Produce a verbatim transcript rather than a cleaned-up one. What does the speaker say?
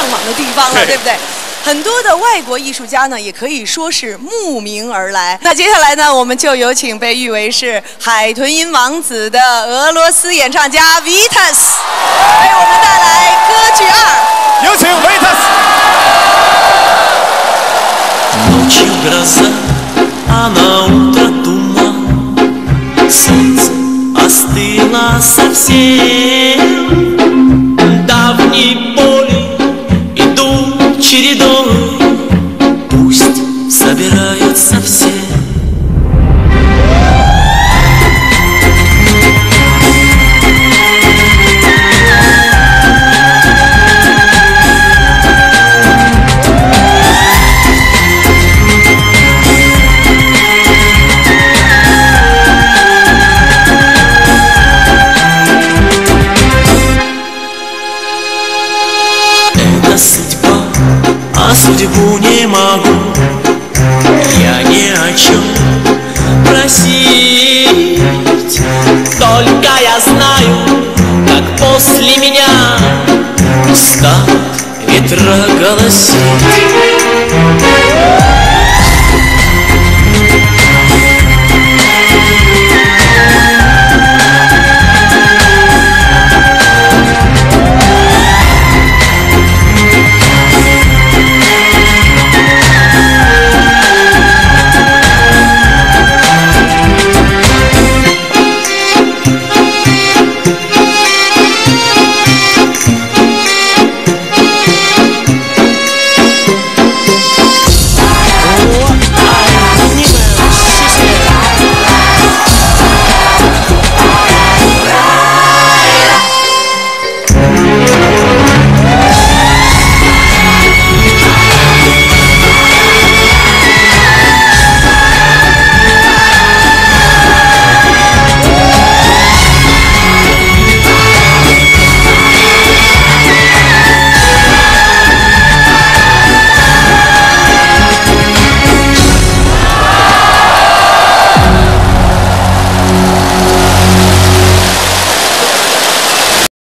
往的地方了，对不对？很多的外国艺术家呢，也可以说是慕名而来。那接下来呢，我们就有请被誉为是海豚音王子的俄罗斯演唱家 Vitas 为我们带来歌剧二。 有请 Vitas。 Ночью гроза, а на утро туман, солнце остыло совсем. Давние боли идут чередой, пусть собираются все. Судьба, а судьбу не могу я ни о чем просить. Только я знаю, как после меня станут ветра голосить.